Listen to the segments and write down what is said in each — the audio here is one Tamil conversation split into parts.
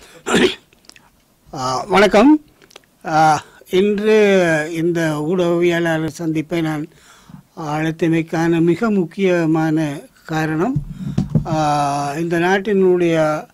வணக்கம். இன்று இந்த ஊடகவியலாளர் சந்திப்பை நான் அழைத்தமைக்கான மிக முக்கியமான காரணம், இந்த நாட்டினுடைய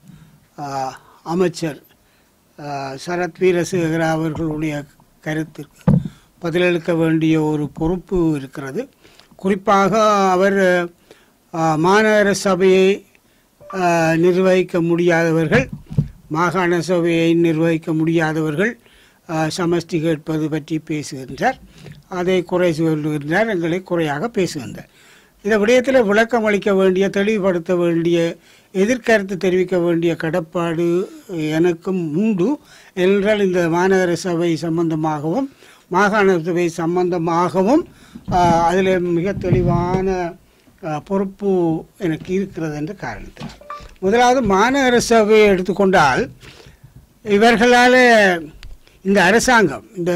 அமைச்சர் சரத் வீரசேகர அவர்களுடைய கருத்திற்கு பதிலளிக்க வேண்டிய ஒரு பொறுப்பு இருக்கிறது. குறிப்பாக அவர் மாநகர சபையை நிர்வகிக்க முடியாதவர்கள், மாகாண சபையை நிர்வகிக்க முடியாதவர்கள் சமஷ்டி கேட்பது பற்றி பேசுகின்றார். அதை குறை சொல்லுகின்றார், எங்களை குறையாக பேசுகின்றார். இந்த விடயத்தில் விளக்கம் அளிக்க வேண்டிய, தெளிவுபடுத்த வேண்டிய, எதிர்கருத்து தெரிவிக்க வேண்டிய கடப்பாடு எனக்கும் உண்டு. என்றால் இந்த மாநகர சபை சம்பந்தமாகவும் மாகாண சபை சம்பந்தமாகவும் அதில் மிக தெளிவான பொறுப்பு எனக்கு இருக்கிறது என்ற காரணத்தினால். முதலாவது, மாநகர சபையை எடுத்துக்கொண்டால் இவர்களால் இந்த அரசாங்கம், இந்த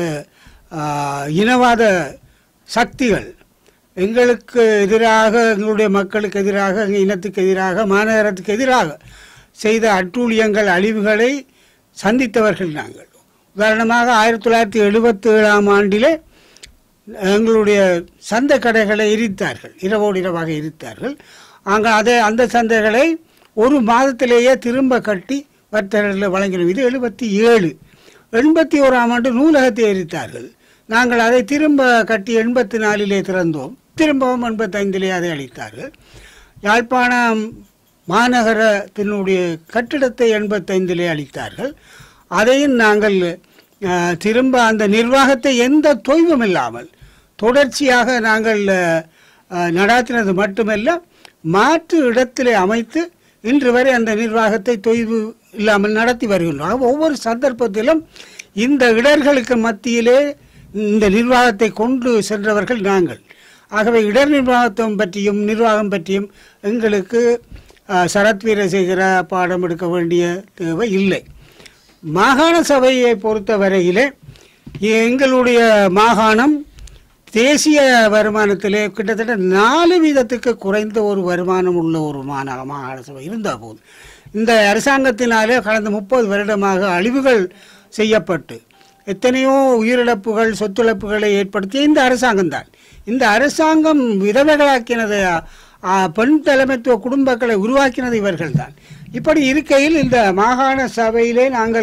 இனவாத சக்திகள் எங்களுக்கு எதிராக, எங்களுடைய மக்களுக்கு எதிராக, எங்கள் இனத்துக்கு எதிராக, மாநகரத்துக்கு எதிராக செய்த அட்டூழியங்கள், அழிவுகளை சந்தித்தவர்கள் நாங்கள். உதாரணமாக 1977ஆம் ஆண்டிலே எங்களுடைய சந்தை கடைகளை எரித்தார்கள், இரவோடு இரவாக எரித்தார்கள். அங்கே அந்த சந்தைகளை ஒரு மாதத்திலேயே திரும்ப கட்டி வர்த்தகர்கள் வழங்கினோம். இது 77. 81ஆம் ஆண்டு நூலகத்தை எரித்தார்கள். நாங்கள் அதை திரும்ப கட்டி 84 திறந்தோம். திரும்பவும் 85 அதை அளித்தார்கள். யாழ்ப்பாணம் மாநகரத்தினுடைய கட்டிடத்தை 85 அளித்தார்கள். அதையும் நாங்கள் திரும்ப அந்த நிர்வாகத்தை எந்த தொய்வும் இல்லாமல் தொடர்ச்சியாக நாங்கள் நடாத்தினது மட்டுமல்ல, மாற்று இடத்திலே அமைத்து இன்று வரை அந்த நிர்வாகத்தை தொய்வு இல்லாமல் நடத்தி வருகின்றோம். ஒவ்வொரு சந்தர்ப்பத்திலும் இந்த இடர்களுக்கு மத்தியிலே இந்த நிர்வாகத்தை கொண்டு சென்றவர்கள் நாங்கள். ஆகவே இடர் நிர்வாகத்தை பற்றியும் நிர்வாகம் பற்றியும் எங்களுக்கு சரத் வீரசேகர பாடம் எடுக்க வேண்டிய தேவை இல்லை. மாகாண சபையை பொறுத்த வரையிலே எங்களுடைய மாகாணம் தேசிய வருமானத்திலே கிட்டத்தட்ட 4% குறைந்த ஒரு வருமானம் உள்ள ஒரு மாகாண சபை இருந்தால் போதும். இந்த அரசாங்கத்தினாலே கடந்த 30 வருடமாக அழிவுகள் செய்யப்பட்டு எத்தனையோ உயிரிழப்புகள், சொத்துழைப்புகளை ஏற்படுத்திய இந்த அரசாங்கம்தான். இந்த அரசாங்கம் விதவைகளாக்கினது, பெண் தலைமைத்துவ குடும்பங்களை உருவாக்கினது இவர்கள்தான். இப்படி இருக்கையில் இந்த மாகாண சபையிலே நாங்கள்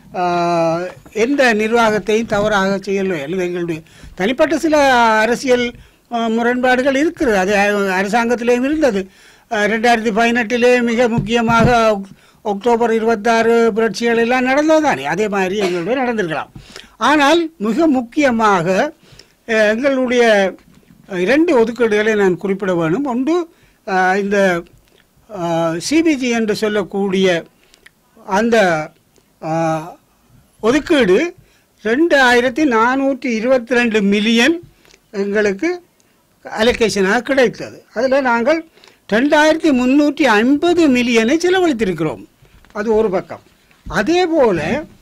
எந்த நிர்வாகத்தையும் தவறாக செய்யலை. எங்களுடைய தனிப்பட்ட சில அரசியல் முரண்பாடுகள் இருக்கிறது, அது அரசாங்கத்திலேயும் இருந்தது. 2018 மிக முக்கியமாக அக்டோபர் 26 புரட்சிகள் எல்லாம் நடந்தது தானே, அதே மாதிரி எங்களுடைய நடந்திருக்கலாம். ஆனால் மிக முக்கியமாக எங்களுடைய 2 ஒதுக்கீடுகளை நான் குறிப்பிட வேணும். ஒன்று, இந்த சிபிஜி என்று சொல்லக்கூடிய அந்த ஒதுக்கீடு 2422 மில்லியன் எங்களுக்கு அலோகேஷனாக கிடைத்தது. அதில் நாங்கள் 2350 மில்லியனை செலவழித்திருக்கிறோம். அது ஒரு பக்கம். அதே போல்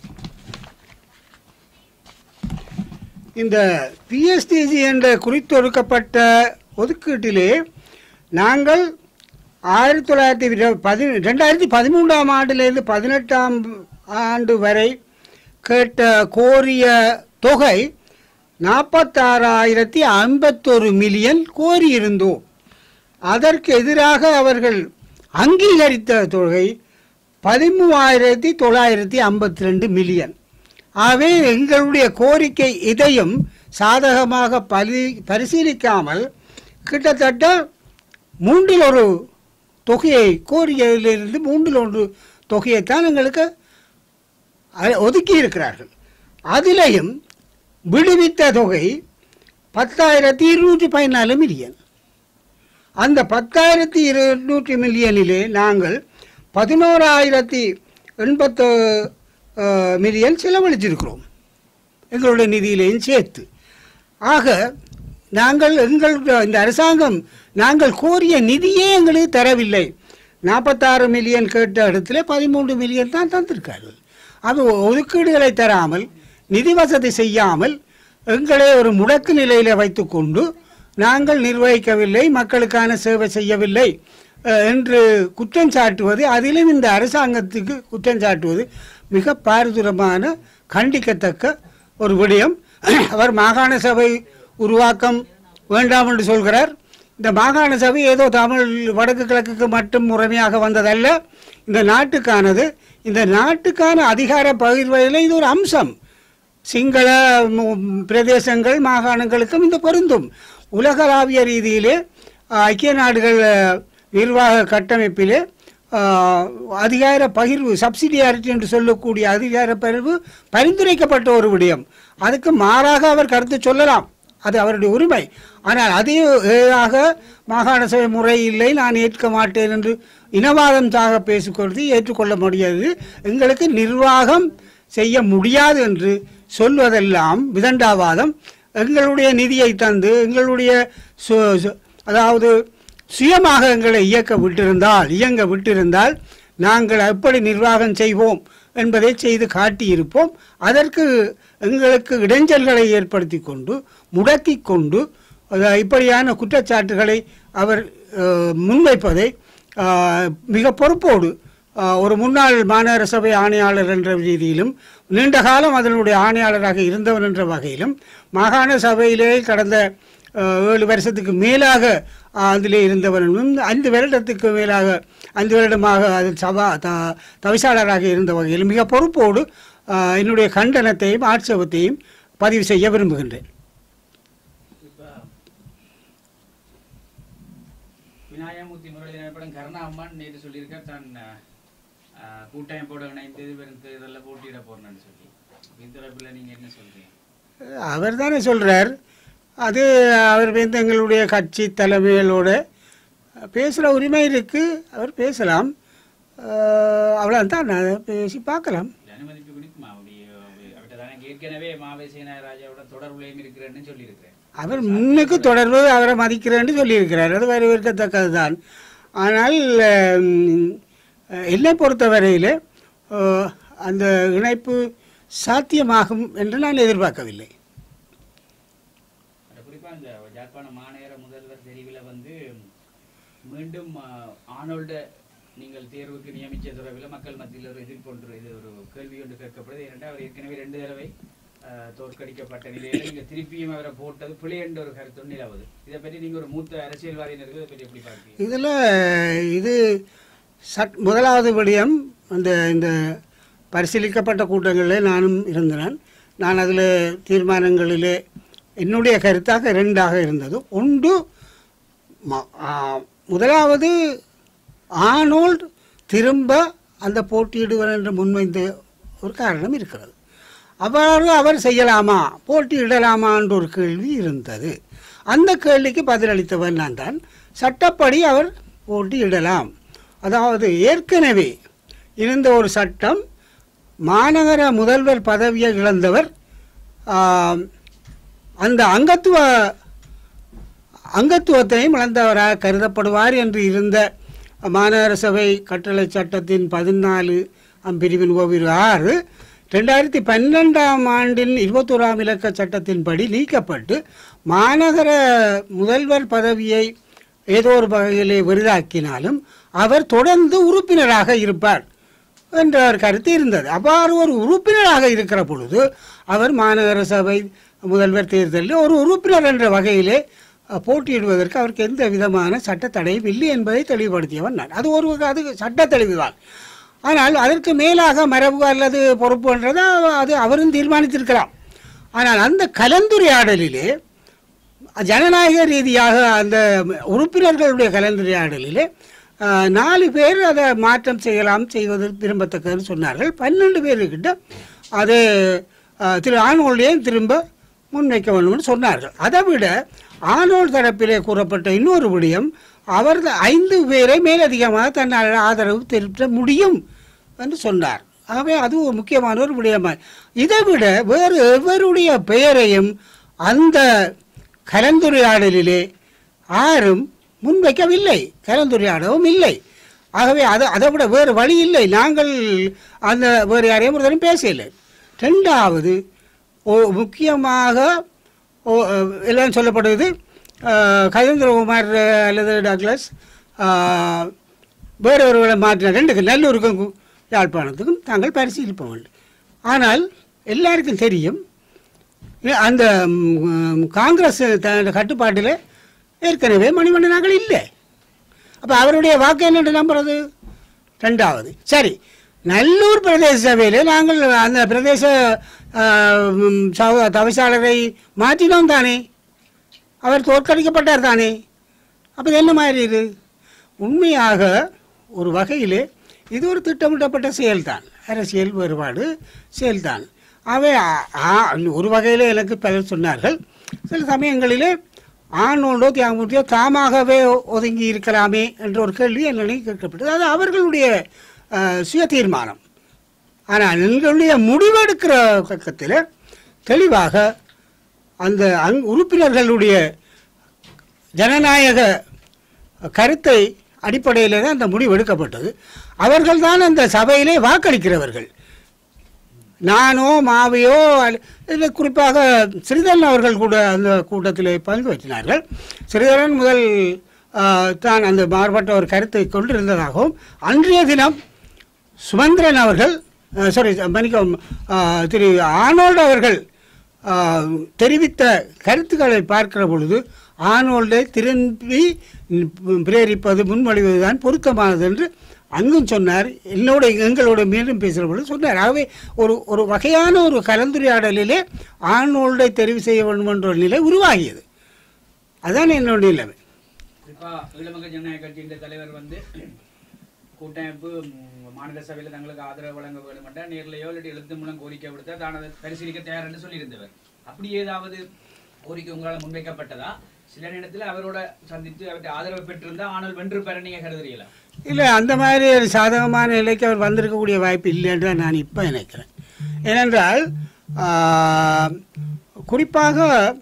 இந்த பிஎஸ்டிஜி என்ற குறித்தொடுக்கப்பட்ட ஒதுக்கீட்டிலே நாங்கள் 2013ஆம் ஆண்டிலிருந்து 18ஆம் ஆண்டு வரை கேட்ட கோரிய தொகை 46,051 மில்லியன் கோரியிருந்தோம். அதற்கு எதிராக அவர்கள் அங்கீகரித்த தொகை 13,952 மில்லியன். ஆகவே எங்களுடைய கோரிக்கை இதையும் சாதகமாக பரிசீலிக்காமல் கிட்டத்தட்ட 1/3 தொகையை, கோரியதிலிருந்து 1/3 தொகையைத்தான் எங்களுக்கு ஒதுக்கி இருக்கிறார்கள். அதிலையும் விடுவித்த தொகை 10,214 மில்லியன். அந்த 10,200 மில்லியனிலே நாங்கள் 11,080 மில்லியன் செலவழிச்சிருக்கிறோம், எங்களுடைய நிதியிலையும் சேர்த்து. ஆக நாங்கள் இந்த அரசாங்கம் நாங்கள் கோரிய நிதியே எங்களுக்கு தரவில்லை. 46 மில்லியன் கேட்ட இடத்துல 13 மில்லியன் தான் தந்திருக்கார்கள். அது ஒதுக்கீடுகளை தராமல், நிதி வசதி செய்யாமல் எங்களை ஒரு முடக்கு நிலையில் வைத்துக்கொண்டு நாங்கள் நிர்வகிக்கவில்லை, மக்களுக்கான சேவை செய்யவில்லை என்று குற்றம் சாட்டுவது, அதிலும் இந்த அரசாங்கத்துக்கு குற்றம் சாட்டுவது மிக பாரதூரமான கண்டிக்கத்தக்க ஒரு விடயம். அவர் மாகாண சபை உருவாக்கம் வேண்டாம் என்று சொல்கிறார். இந்த மாகாண சபை ஏதோ தமிழ் வடக்கு கிழக்குக்கு மட்டும் முறைமையாக வந்ததல்ல, இந்த நாட்டுக்கானது. இந்த நாட்டுக்கான அதிகார பகிர்வதில் இது ஒரு அம்சம். சிங்கள பிரதேசங்கள் மாகாணங்களுக்கும் இந்த பொருந்தும். உலகளாவிய ரீதியிலே ஐக்கிய நாடுகள் நிர்வாக கட்டமைப்பிலே அதிகார பகிர்வு, சப்சிடியாரிட்டி என்று சொல்லக்கூடிய அதிகார பகிர்வு பரிந்துரைக்கப்பட்ட ஒரு விடயம். அதுக்கு மாறாக அவர் கருத்து சொல்லலாம், அது அவருடைய உரிமை. ஆனால் அதே மாகாண சபை முறை இல்லை, நான் ஏற்க மாட்டேன் என்று இனவாதம் சாக பேசிக்கொள்வது ஏற்றுக்கொள்ள முடியாது. எங்களுக்கு நிர்வாகம் செய்ய முடியாது என்று சொல்வதெல்லாம் விதண்டாவாதம். எங்களுடைய நிதியை தந்து எங்களுடைய அதாவது சுயமாக எங்களை இயங்க விட்டிருந்தால் நாங்கள் எப்படி நிர்வாகம் செய்வோம் என்பதை செய்து காட்டியிருப்போம். அதற்கு எங்களுக்கு இடைஞ்சல்களை ஏற்படுத்தி கொண்டு முடக்கி கொண்டு இப்படியான குற்றச்சாட்டுகளை அவர் முன்வைப்பதை மிக பொறுப்போடு ஒரு முன்னாள் மாநகர சபை ஆணையாளர் என்ற ரீதியிலும் நீண்ட காலம் அதனுடைய ஆணையாளராக இருந்தவர் என்ற வகையிலும் மாகாண சபையிலே கடந்த 7 வருஷத்துக்கு மேலாக அதிலே இருந்தவர்களும் 5 வருடத்துக்கு மேலாக 5 வருடமாக அதில் தவிசாளராக இருந்த வகையில் மிக பொறுப்போடு என்னுடைய கண்டனத்தையும் ஆட்சேபத்தையும் பதிவு செய்ய விரும்புகின்றேன். விநாயகமூர்த்தி முரளிதரன் கருணா அம்மான் நேற்று சொல்லியிருக்கார், தான் கூட்டமைப்போட இணைந்து தேர்தலில் போட்டியிட போறேன்னு சொல்லி. இந்த தரப்பில் நீங்க என்ன சொல்றீங்க? அவர் தானே சொல்றார். அது அவர் வந்து எங்களுடைய கட்சி தலைமைகளோட பேசுகிற உரிமை இருக்கு, அவர் பேசலாம். அவ்வளோதான், பேசி பார்க்கலாம். அனுமதிப்பு கொடுக்குமா? ஏற்கனவே மாவேசேனா ராஜாவோட தொடர்புலையும் இருக்கிறேன்னு சொல்லியிருக்கிறேன். அவர் முன்னுக்கு தொடர்பு அவரை மதிக்கிறேன்னு சொல்லியிருக்கிறார், அது வரவேற்கத்தக்கது தான். ஆனால் என்னை பொறுத்தவரையில் அந்த இணைப்பு சாத்தியமாகும் என்று நான் எதிர்பார்க்கவில்லை. குறிப்பாக இந்த யாழ்ப்பாண மாநகர முதல்வர் தெரிவில் வந்து மீண்டும் ஆனோல்ட நீங்கள் தேர்வுக்கு நியமித்த தொடர்பில் மக்கள் மத்தியில் ஒரு எதிர்ப்பு இது ஒரு கேள்வி ஒன்று கேட்கப்படுது. ஏனென்றால் அவர் ஏற்கனவே 2 தடவை தோற்கடிக்கப்பட்ட நிலையில் இங்கே திருப்பியும் அவரை போட்டது பிழை என்ற ஒரு கருத்து நிலவுது. இதை பற்றி நீங்கள் ஒரு மூத்த அரசியல்வாதியினருக்கு இதை பற்றி எப்படி பார்க்கிறீங்க? இதில் இது முதலாவது விடயம், இந்த பரிசீலிக்கப்பட்ட கூட்டங்களில் நானும் இருந்தேன். நான் அதில் தீர்மானங்களிலே என்னுடைய கருத்தாக 2ஆக இருந்தது. ஒன்று, முதலாவது ஆனோல்ட் திரும்ப அந்த போட்டியிடுவர் என்று முன்வைந்த ஒரு காரணம் இருக்கிறது. அவ்வாறு அவர் செய்யலாமா, போட்டியிடலாமா என்ற ஒரு கேள்வி இருந்தது. அந்த கேள்விக்கு பதிலளித்தவர் நான் தான். சட்டப்படி அவர் போட்டியிடலாம். அதாவது ஏற்கனவே இருந்த ஒரு சட்டம், மாநகர முதல்வர் பதவியை இழந்தவர் அந்த அங்கத்துவத்தையும் இழந்தவராக கருதப்படுவார் என்று இருந்த மாநகர சபை கட்டளை சட்டத்தின் 14 பிரிவின் 6 2012ஆம் ஆண்டின் 21ஆம் இலக்க சட்டத்தின்படி நீக்கப்பட்டு மாநகர முதல்வர் பதவியை ஏதோ ஒரு வகையிலே விருதாக்கினாலும் அவர் தொடர்ந்து உறுப்பினராக இருப்பார் என்ற ஒரு கருத்து இருந்தது. அவ்வாறு ஒரு உறுப்பினராக இருக்கிற பொழுது அவர் மாநகர சபை முதல்வர் தேர்தலில் ஒரு உறுப்பினர் என்ற வகையிலே போட்டியிடுவதற்கு அவருக்கு எந்த விதமான சட்ட தடையும் இல்லை என்பதை தெளிவுபடுத்தியவன் நான். அது சட்ட தெளிவுதான். ஆனால் அதற்கு மேலாக மரபு அல்லது பொறுப்பு என்றதை அது அவரும் தீர்மானித்திருக்கலாம். ஆனால் அந்த கலந்துரையாடலிலே ஜனநாயக ரீதியாக அந்த உறுப்பினர்களுடைய கலந்துரையாடலிலே 4 பேர் அதை மாற்றம் செய்வது விரும்பத்தக்கதுன்னு சொன்னார்கள். 12 பேர்கிட்ட அது திரு ஆனோல்டையும் திரும்ப முன்வைக்க வேண்டும்னு சொன்னார்கள். அதை விட ஆனோல் தரப்பிலே கூறப்பட்ட இன்னொரு விடயம், அவர் 5 பேரை மேலதிகமாக தன்னால் ஆதரவு தெரிவிக்க முடியும் என்று சொன்னார். ஆகவே அது ஒரு முக்கியமான ஒரு விடயமாக. இதை விட வேறு எவருடைய பெயரையும் அந்த கலந்துரையாடலிலே யாரும் முன்வைக்கவில்லை, கலந்துரையாடவும் இல்லை. ஆகவே அதை விட வேறு வழி இல்லை. நாங்கள் அந்த வேறு யாரையும் ஒரு தரம் பேசவில்லை. 2வது முக்கியமாக எல்லாம் சொல்லப்படுவது கஜேந்திரகுமார் அல்லது டாக்லஸ் வேறொருவரை மாற்றின ரெண்டுக்கு நல்லூருக்கும் யாழ்ப்பாணத்துக்கும் தாங்கள் பரிசீலிப்ப வேண்டும். ஆனால் எல்லாருக்கும் தெரியும் அந்த காங்கிரஸ் கட்டுப்பாட்டில் ஏற்கனவே மணிமண்டனாக்கள் இல்லை. அப்போ அவருடைய வாக்கு என்னென்று நம்புறது? ரெண்டாவது சரி, நல்லூர் பிரதேச சபையில் நாங்கள் அந்த பிரதேச தவிசாளரை மாற்றினோம் தானே, அவர் தோற்கடிக்கப்பட்டார் தானே. அப்போ இது என்ன மாதிரி இது? உண்மையாக ஒரு வகையில் இது ஒரு திட்டமிட்டப்பட்ட செயல்தான், அரசியல் வேறுபாடு செயல்தான். அவை ஒரு வகையில் எனக்கு பலர் சொன்னார்கள், சில சமயங்களிலே ஆணோண்டோ தியாகமூர்த்தியோ தாமாகவே ஒதுங்கி இருக்கலாமே என்ற ஒரு கேள்வி என்னை கேட்கப்பட்டது. அது அவர்களுடைய சுய தீர்மானம். ஆனால் எங்களுடைய முடிவெடுக்கிற பக்கத்தில் தெளிவாக அந்த உறுப்பினர்களுடைய ஜனநாயக கருத்தை அடிப்படையில் தான் அந்த முடிவு எடுக்கப்பட்டது. அவர்கள் தான் அந்த சபையிலே வாக்களிக்கிறவர்கள். நானோ மாவையோ இல்லை, குறிப்பாக ஸ்ரீதரன் அவர்கள் கூட அந்த கூட்டத்தில் பங்கு வச்சினார்கள். ஸ்ரீதரன் முதல் தான் அந்த மாறுபட்ட ஒரு கருத்தை கொண்டிருந்ததாகவும், அன்றைய தினம் சுமந்திரன் அவர்கள் மன்னிக்கவும் திரு ஆனோல்டு அவர்கள் தெரிவித்த கருத்துக்களை பார்க்கிற பொழுது ஆனோல்டை திரும்பி பிரேரிப்பது முன்மொழிவது தான் பொருத்தமானது என்று அங்கும் சொன்னார். எங்களோட மீண்டும் பேசுகிற பொழுது சொன்னார். ஆகவே ஒரு வகையான ஒரு கலந்துரையாடலிலே ஆனோல்டை தெரிவு செய்ய வேண்டும் என்ற ஒரு நிலை உருவாகியது. அதுதான் என்னுடைய நிலைமை. ஈழமக்கள் ஜனநாயக கட்சியின் தலைவர் வந்து கூட்டமைப்பு மாநில சபையில் தங்களுக்கு ஆதரவு வழங்க வேண்டும் என்ற நேரிலேயோ இல்லாட்டி எழுத்து மூலம் கோரிக்கை விடுத்தா தான் அதை பரிசீலிக்க தயார் என்று சொல்லியிருந்தவர். அப்படி ஏதாவது கோரிக்கை உங்களால் முன்வைக்கப்பட்டதா? சில நேரத்தில் அவரோட சந்தித்து அவருக்கு ஆதரவு பெற்றிருந்தா ஆனால் வென்று பெற நீங்க கருதுறீங்களா? இல்லை, அந்த மாதிரி ஒரு சாதகமான நிலைக்கு அவர் வந்திருக்கக்கூடிய வாய்ப்பு இல்லைன்னு தான் நான் இப்போ நினைக்கிறேன். ஏனென்றால் குறிப்பாக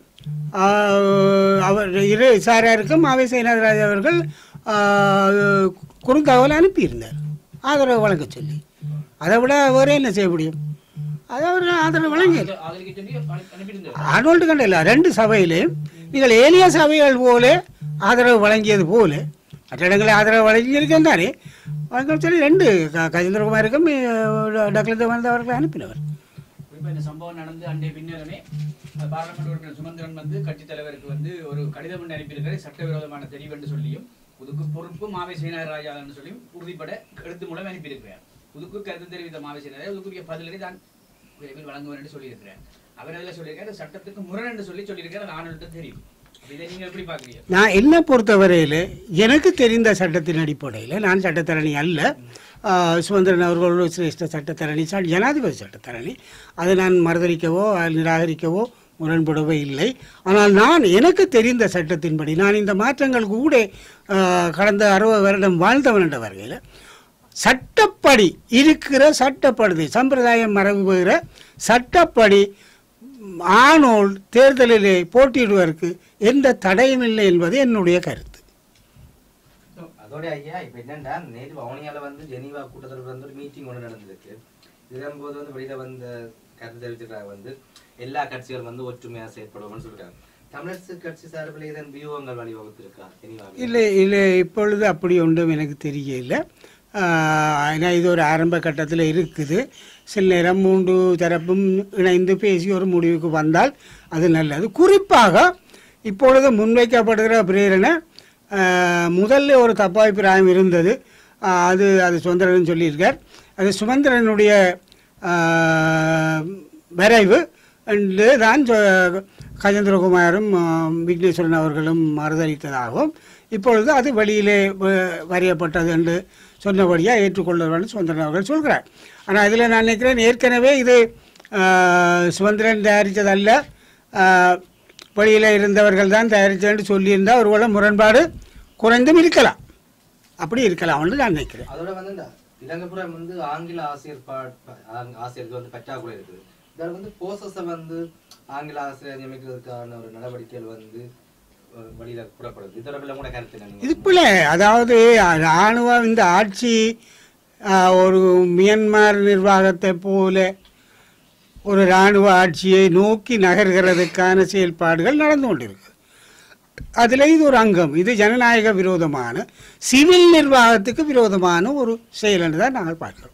அவர் இரு சாராருக்கும் மாவை சேனாதிராஜ் அவர்கள் குறுந்தகவல் அனுப்பியிருந்தார் ஆதரவு வழங்க சொல்லி. அதை விட வேற என்ன செய்ய முடியும்? அது அவர் ஆதரவு வழங்கியது. ஆனோல்டு கண்ட இல்லை, ரெண்டு சபையிலையும் நீங்கள் ஏலிய சபைகள் போல ஆதரவு வழங்கியது போல மற்ற இடங்களில் ஆதரவு வழங்கியிருக்கேன் தானே வழங்க சொல்லி ரெண்டு கஜேந்திரகுமாருக்கும் டாக்டர் தேவானந்தா அவர்களை அனுப்பினவர். இந்த சம்பவம் நடந்து அன்றைய பின்னரமே பார்லிமெண்ட் உறுப்பினர் சுமந்திரன் வந்து கட்சித் தலைவருக்கு வந்து ஒரு கடிதம் ஒன்று அனுப்பியிருக்கிற சட்டவிரோதமான தெரிவு என்று சொல்லியும் புதுக்கு பொறுப்பு மாவை சேனாதிராஜா என்று சொல்லியும் உறுதிப்பட எழுத்து மூலம் அனுப்பியிருக்கிறார். புதுக்கு கருத்து தெரிவித்த மாவை சேனாதிராஜா புதுக்குரிய பதிலடி தான் விரைவில் வழங்குவார் என்று சொல்லியிருக்கிறார். அவர் அதில் சொல்லியிருக்காரு சட்டத்துக்கு முரண் என்று சொல்லியிருக்காரு. அது ஆனல்ட்ட தெரியும். இதை நீங்க எப்படி பாக்குறீங்க? நான் என்ன பொறுத்தவரையில் எனக்கு தெரிந்த சட்டத்தின் அடிப்படையில், நான் சட்டத்தரணி அல்ல, சுமந்திரன் அவர்களோட சிரேஷ்ட சட்டத்தரணி, ஜனாதிபதி சட்டத்தரணி, அதை நான் மறுதளிக்கவோ நிராகரிக்கவோ முரண்படவே இல்லை. ஆனால் நான் எனக்கு தெரிந்த சட்டத்தின்படி, நான் இந்த மாற்றங்கள் கூட கடந்த 60 வருடம் வாழ்ந்தவன் என்ற வகையில் சட்டப்படி இருக்கிற சட்டப்படுது சம்பிரதாயம் மரபு பெறுகிற சட்டப்படி ஆனோல் தேர்தலிலே போட்டியிடுவதற்கு எந்த தடையும் இல்லை என்பது என்னுடைய கருத்து. அதோட ஐயா இப்ப என்னன்னா நேற்று வவுனியால வந்து ஜெனீவா கூட்டத்தில் வந்து ஒரு மீட்டிங் ஒன்று நடந்திருக்கு. இதன்போது வந்து வெளியில வந்த கருத்து தெரிவிச்சிருக்காங்க வந்து எல்லா கட்சிகளும் வந்து ஒற்றுமையா செயற்படுவோம்னு சொல்லிருக்காங்க. தமிழரசு கட்சி சார்பில் இதன் வியூகங்கள் வழிவகுத்திருக்கா ஜெனீவா? இல்லை இல்லை, இப்பொழுது அப்படி ஒன்றும் எனக்கு தெரியல. ஏன்னா இது ஒரு ஆரம்ப கட்டத்தில் இருக்குது. சில நேரம் 3 தரப்பும் இணைந்து பேசி ஒரு முடிவுக்கு வந்தால் அது நல்லது. குறிப்பாக இப்பொழுது முன்வைக்கப்படுகிற பிரேரணை முதல்ல ஒரு தப்பாபிப்பிராயம் இருந்தது. அது சுமந்திரன் சொல்லியிருக்கார். அது சுமந்திரனுடைய வரைவு என்று தான் கஜேந்திரகுமாரும் விக்னேஸ்வரன் அவர்களும் மறுதளித்ததாகவும் இப்பொழுது அது வெளியிலே வரையப்பட்டது என்று சொன்னபடியாக ஏற்றுக்கொள்ளுவான்னு சுமந்திரன் அவர்கள் சொல்கிறார். ஆனால் இதில் நான் நினைக்கிறேன் ஏற்கனவே இது சுமந்திரன் தயாரித்ததல்ல, வெளியில் இருந்தவர்கள் தான் தயாரித்தேன்னு சொல்லியிருந்தால் ஒருவேளை முரண்பாடு குறைந்தும் இருக்கலாம், அப்படி இருக்கலாம்னு நான் நினைக்கிறேன். அதோட வந்து இலங்கைப்புறம் வந்து ஆங்கில ஆசிரியருக்கு வந்து பற்றாக்குறை இருக்குது. இதில் வந்து போசஸை வந்து ஆங்கில ஆசிரியர் நியமிக்கிறதுக்கான ஒரு நடவடிக்கைகள் வந்து வழியில கூறப்படுது. இதோட கூட கருத்து இது போல, அதாவது இராணுவ இந்த ஆட்சி ஒரு மியான்மர் நிர்வாகத்தை போல ஒரு இராணுவ ஆட்சியை நோக்கி நகர்கிறதுக்கான செயல்பாடுகள் நடந்து கொண்டிருக்கு. அதில் இது ஒரு அங்கம். இது ஜனநாயக விரோதமான சிவில் நிர்வாகத்துக்கு விரோதமான ஒரு செயல் என்று தான் நாங்கள் பார்க்கிறோம்.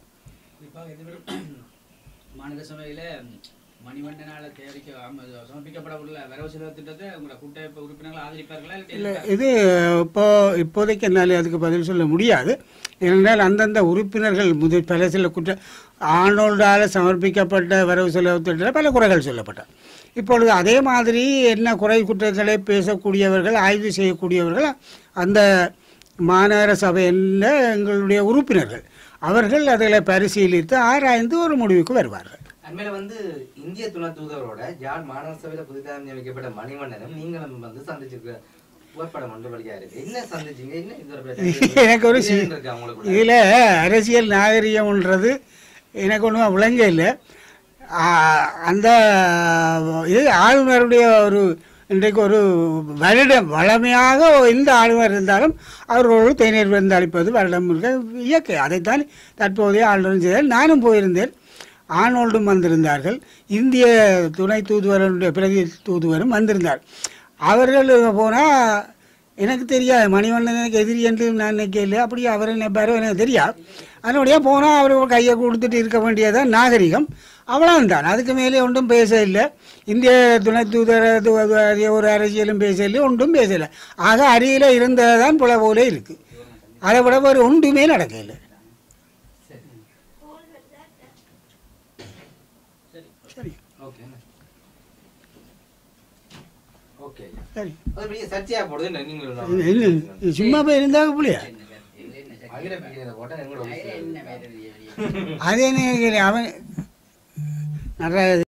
மாநில சபையில் மணிவண்ணனால சமர்ப்பிக்கப்பட உள்ள வரவு செலவு திட்டத்தை உங்களோட கூட்டமைப்பு உறுப்பினர்கள் ஆதரிப்பார்களா? இல்லை, இது இப்போதைக்கு என்னால் அதுக்கு பதில் சொல்ல முடியாது. ஏனென்றால் அந்தந்த உறுப்பினர்கள் பல சில ஆனோல்டால் சமர்ப்பிக்கப்பட்ட வரவு செலவு திட்டத்தில் பல குறைகள் சொல்லப்பட்டார். இப்பொழுது அதே மாதிரி என்ன குறை குற்றங்களை பேசக்கூடியவர்கள், ஆய்வு செய்யக்கூடியவர்கள் அந்த மாநகர சபையில் எங்களுடைய உறுப்பினர்கள் அவர்கள் அதில் பரிசீலித்து ஆராய்ந்து ஒரு முடிவுக்கு வருவார்கள். அண்மையில வந்து இந்திய துணை தூதரோட யாழ் மாநகர சபையில புதிதாக நியமிக்கப்பட்ட மணிவண்ணனும் நீங்களும் வந்து சந்திச்சிருக்க புகைப்படம் ஒன்று வழியா இருக்கு. என்ன சந்திச்சிங்க? என்ன எனக்கு ஒரு இதில் அரசியல் நாகரிகம்ன்றது எனக்கு ஒன்றும் விளங்க இல்லை. அந்த இது ஆளுநருடைய ஒரு இன்றைக்கு ஒரு வருடம் வளமையாக எந்த ஆளுநர் இருந்தாலும் அவர்களோடு தேநீர் விருந்து அளிப்பது வருடம் இருக்க இயற்கை. அதைத்தான் தற்போதைய ஆளுநரும் செய்தார். நானும் போயிருந்தேன். ஆனோல்டும் வந்திருந்தார்கள். இந்திய துணை தூதுவருடைய பிரதி தூதுவரும் வந்திருந்தார். அவர்கள் போனால் எனக்கு தெரியாது, மணிவண்ணன் எனக்கு எதிரி என்று நான் நினைக்கல. அப்படி அவர் நினைப்பாரோ எனக்கு தெரியாது. அதனுடைய போனால் அவர் கையை கொடுத்துட்டு இருக்க வேண்டியதான் நாகரிகம். அவ்வளவுதான். அதுக்கு மேலே ஒன்றும் பேச இல்லை. இந்திய துணை தூதர் ஒரு அரசியலும் பேசல, ஒன்றும் பேசலை. ஆக அருகில் இருந்ததான் புல போல இருக்கு. அதை விட ஒரு ஒன்றுமே நடக்கலை. சரி, சரி, சும்மா போய் இருந்தாங்க புள்ளியா அது என்ன அவன் நிறைய